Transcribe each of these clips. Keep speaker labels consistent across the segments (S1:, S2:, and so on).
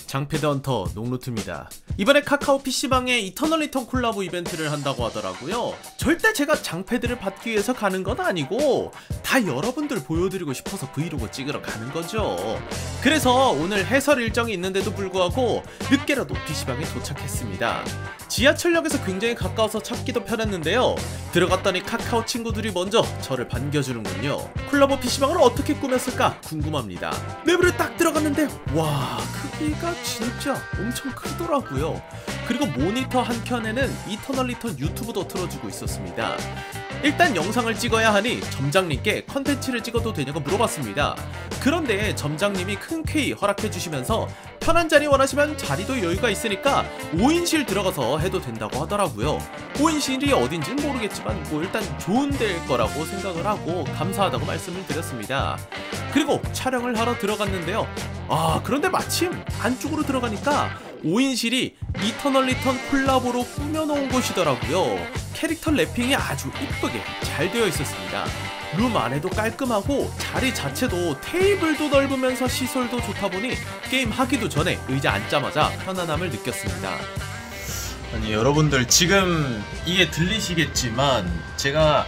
S1: 장패드 헌터 농루트입니다. 이번에 카카오 PC방에 이터널 리턴 콜라보 이벤트를 한다고 하더라고요. 절대 제가 장패드를 받기 위해서 가는 건 아니고 다 여러분들 보여드리고 싶어서 브이로그 찍으러 가는 거죠. 그래서 오늘 해설 일정이 있는데도 불구하고 늦게라도 PC방에 도착했습니다. 지하철역에서 굉장히 가까워서 찾기도 편했는데요. 들어갔더니 카카오 친구들이 먼저 저를 반겨주는군요. 콜라보 PC방을 어떻게 꾸몄을까 궁금합니다. 내부를 딱 들어갔는데 와, 크기가 진짜 엄청 크더라고요. 그리고 모니터 한 켠에는 이터널 리턴 유튜브도 틀어주고 있었습니다. 일단 영상을 찍어야 하니 점장님께 컨텐츠를 찍어도 되냐고 물어봤습니다. 그런데 점장님이 흔쾌히 허락해주시면서 편한 자리 원하시면 자리도 여유가 있으니까 5인실 들어가서 해도 된다고 하더라고요. 5인실이 어딘진 모르겠지만 뭐 일단 좋은 데일 거라고 생각을 하고 감사하다고 말씀을 드렸습니다. 그리고 촬영을 하러 들어갔는데요. 그런데 마침 안쪽으로 들어가니까 5인실이 이터널 리턴 콜라보로 꾸며놓은 곳이더라고요. 캐릭터 랩핑이 아주 이쁘게 잘 되어 있었습니다. 룸 안에도 깔끔하고 자리 자체도 테이블도 넓으면서 시설도 좋다 보니 게임 하기도 전에 의자 앉자마자 편안함을 느꼈습니다.
S2: 아니 여러분들 지금 이게 들리시겠지만 제가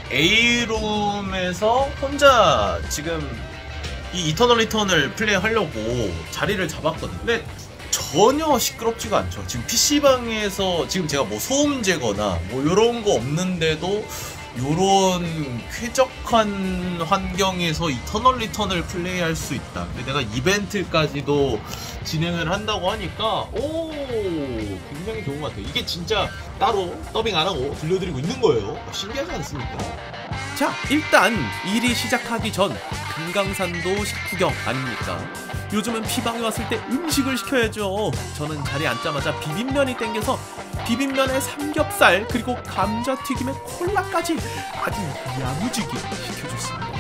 S2: A룸에서 혼자 지금 이 이터널 리턴을 플레이하려고 자리를 잡았거든요. 근데 전혀 시끄럽지가 않죠. 지금 PC방에서 지금 제가 뭐 소음 제거나 뭐 요런 거 없는데도 요런 쾌적한 환경에서 이터널 리턴을 플레이할 수 있다. 내가 이벤트까지도 진행을 한다고 하니까 굉장히 좋은 것 같아요. 이게 진짜 따로 더빙 안 하고 들려드리고 있는 거예요. 신기하지 않습니까?
S1: 자, 일단 일이 시작하기 전 금강산도 식후경 아닙니까? 요즘은 피방에 왔을 때 음식을 시켜야죠. 저는 자리에 앉자마자 비빔면이 땡겨서 비빔면에 삼겹살 그리고 감자튀김에 콜라까지 아주 야무지게 시켜줬습니다.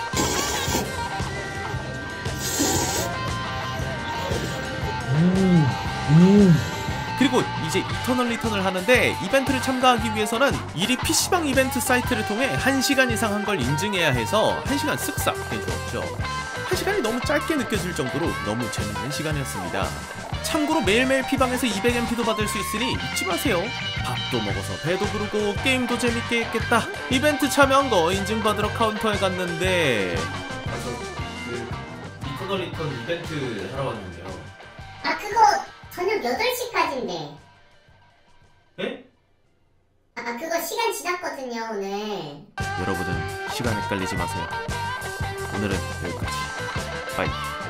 S1: 그리고 이제 이터널 리턴을 하는데 이벤트를 참가하기 위해서는 일이 PC방 이벤트 사이트를 통해 1시간 이상 한 걸 인증해야 해서 1시간 쓱싹 해주었죠. 1시간이 너무 짧게 느껴질 정도로 너무 재밌는 시간이었습니다. 참고로 매일매일 피방에서 200MP도 받을 수 있으니 잊지 마세요. 밥도 먹어서 배도 부르고 게임도 재밌게 했겠다. 이벤트 참여한 거 인증받으러 카운터에 갔는데
S2: 이터널 리턴 이벤트 하러 왔는데요.
S3: 그거 저녁 8시까지인데.
S1: 네?
S3: 그거 시간 지났거든요 오늘.
S1: 여러분은 시간 헷갈리지 마세요. 오늘은 여기까지. 빠이.